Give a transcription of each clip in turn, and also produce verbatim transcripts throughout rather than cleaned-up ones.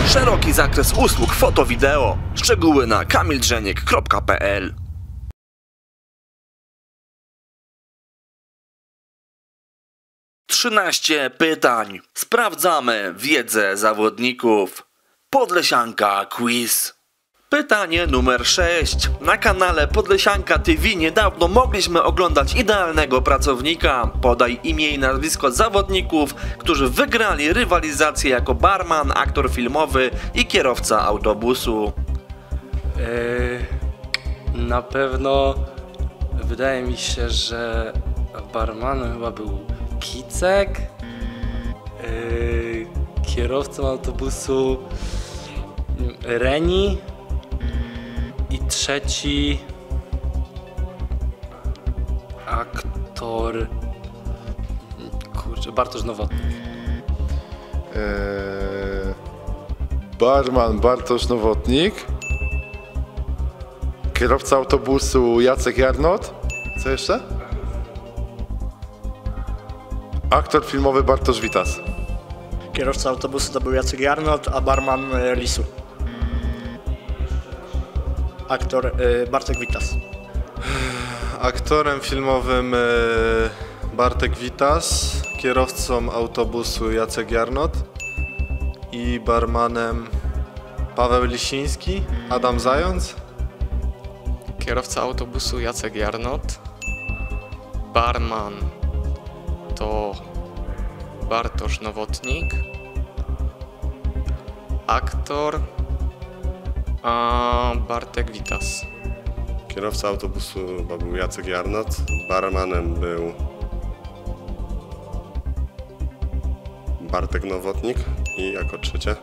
Szeroki zakres usług foto-wideo. Szczegóły na kamildrzeniek kropka p l. trzynaście pytań. Sprawdzamy wiedzę zawodników. Podlesianka Quiz. Pytanie numer sześć. Na kanale Podlesianka T V niedawno mogliśmy oglądać idealnego pracownika. Podaj imię i nazwisko zawodników, którzy wygrali rywalizację jako barman, aktor filmowy i kierowca autobusu. Yy, na pewno wydaje mi się, że barmanem chyba był Kicek, yy, kierowcą autobusu Reni i trzeci aktor, kurczę, Bartosz Nowotny. Eee, barman Bartosz Nowotnik, kierowca autobusu Jacek Jarnot, co jeszcze? Aktor filmowy Bartosz Witas. Kierowca autobusu to był Jacek Jarnot, a barman Lisu. Aktor y, Bartek Witas. Aktorem filmowym Bartek Witas, kierowcą autobusu Jacek Jarnot i barmanem Paweł Lisiński, Adam Zając. Kierowca autobusu Jacek Jarnot, barman to Bartosz Nowotnik, aktor a Bartek Witas. Kierowca autobusu był Jacek Jarnot, barmanem był Bartek Nowotnik i jako trzecie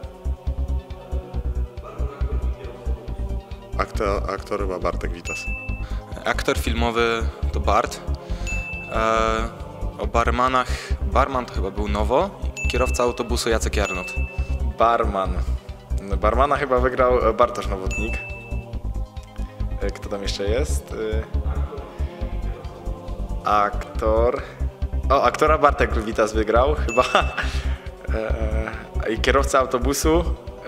aktor, aktor chyba Bartek Witas. Aktor filmowy to Bart. E, o barmanach, barman to chyba był Nowo, kierowca autobusu Jacek Jarnot. Barman. Barmana chyba wygrał Bartosz Nowotnik. Kto tam jeszcze jest? Aktor. O, aktora Bartek Witas wygrał chyba. I kierowca autobusu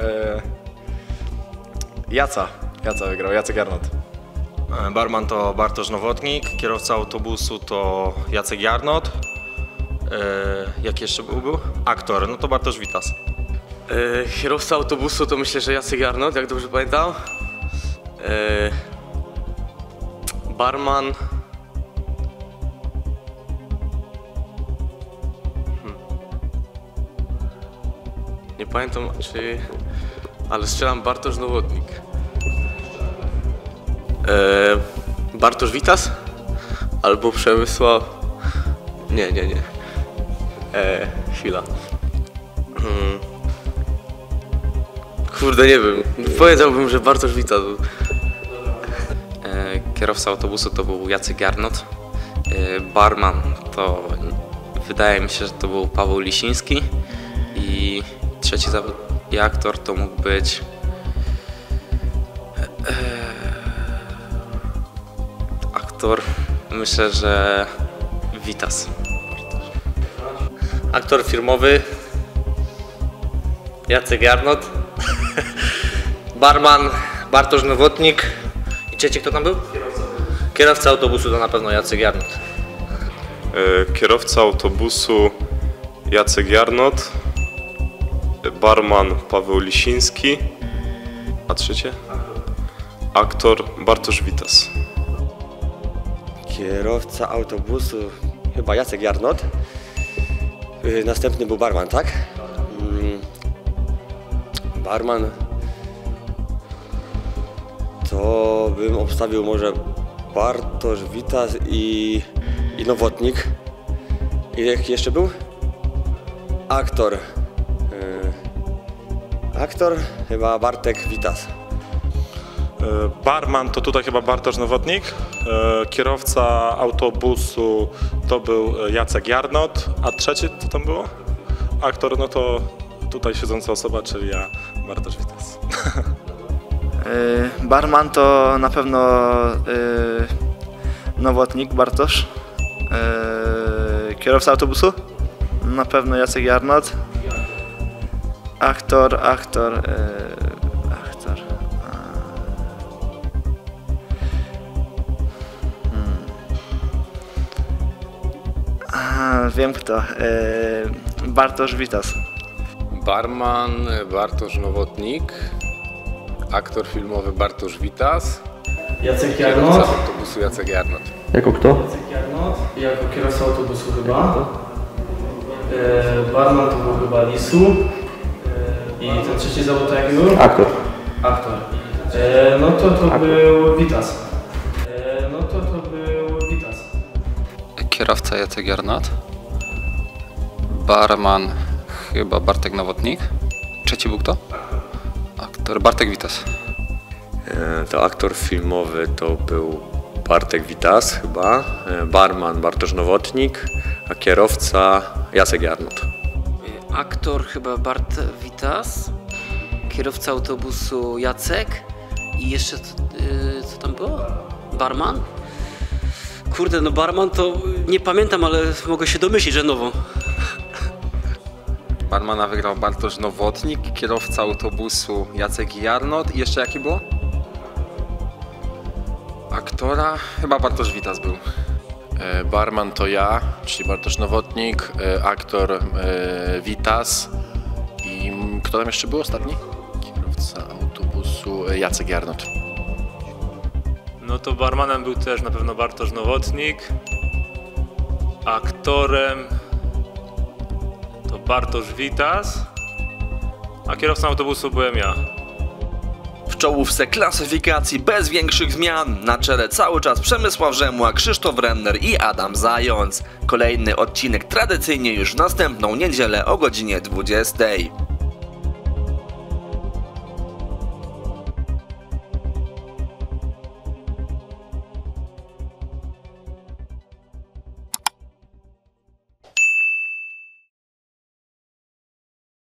Jaca. Jaca wygrał, Jacek Jarnot. Barman to Bartosz Nowotnik, kierowca autobusu to Jacek Jarnot. E, jak jeszcze był, był? Aktor, no to Bartosz Witas. E, kierowca autobusu to myślę, że Jacek Jarnot, jak dobrze pamiętam. E, barman... Hmm. Nie pamiętam, czy... ale strzelam Bartosz Nowotnik. E, Bartosz Witas? Albo Przemysław... Nie, nie, nie. E, chwila. Hmm. Kurde, nie wiem. Powiedziałbym, że Bartosz Witas był. E, kierowca autobusu to był Jacek Jarnot. E, barman to wydaje mi się, że to był Paweł Lisiński. I trzeci zawód i aktor to mógł być... E, aktor, myślę, że Witas. Aktor filmowy Jacek Jarnot. Barman Bartosz Nowotnik. I trzeci kto tam był? Kierowca, Kierowca autobusu to na pewno Jacek Jarnot. E, kierowca autobusu Jacek Jarnot, barman Paweł Lisiński, a trzecie? Aktor Bartosz Witas. Kierowca autobusu chyba Jacek Jarnot. Yy, następny był barman, tak? Yy, barman to bym obstawił może Bartosz Witas i, i Nowotnik. I jaki jeszcze był? Aktor. Yy, aktor chyba Bartek Witas. Barman to tutaj chyba Bartosz Nowotnik, kierowca autobusu to był Jacek Jarnot, a trzeci co tam było? Aktor, no to tutaj siedząca osoba, czyli ja, Bartosz Witas. Barman to na pewno Nowotnik, Bartosz. Kierowca autobusu? Na pewno Jacek Jarnot. Aktor, aktor, yy, aktor. Hmm. A, wiem kto. Yy, Bartosz Witas. Barman Bartosz Nowotnik, aktor filmowy Bartosz Witas, Jacek kierowca Jarnot. autobusu Jacek Jarnot. Jako kto? Jacek Jarnot. Jako kierowca autobusu chyba. E, barman to był chyba Lisu. E, I ten trzeci zawód to jaki był? Aktor. Aktor. E, no to to był Witas. E, no to to był Witas. Kierowca Jacek Jarnot. Barman chyba Bartek Nowotnik. Trzeci był kto? Aktor Bartek Witas. E, To aktor filmowy to był Bartek Witas chyba, e, barman Bartosz Nowotnik, a kierowca Jacek Jarnot. Aktor chyba Bart Witas, kierowca autobusu Jacek i jeszcze co, yy, co tam było? Barman? Kurde, no barman to nie pamiętam, ale mogę się domyślić, że nowo. Barmana wygrał Bartosz Nowotnik, kierowca autobusu Jacek Jarnot i jeszcze jaki było? Aktora chyba Bartosz Witas był. E, Barman to ja, czyli Bartosz Nowotnik, e, aktor e, Witas i m, kto tam jeszcze był ostatni? Kierowca autobusu e, Jacek Jarnot. No to barmanem był też na pewno Bartosz Nowotnik, aktorem to Bartosz Witas, a kierowcą autobusu byłem ja. W czołówce klasyfikacji bez większych zmian. Na czele cały czas Przemysław Rzemła, Krzysztof Renner i Adam Zając. Kolejny odcinek tradycyjnie już w następną niedzielę o godzinie dwudziestej.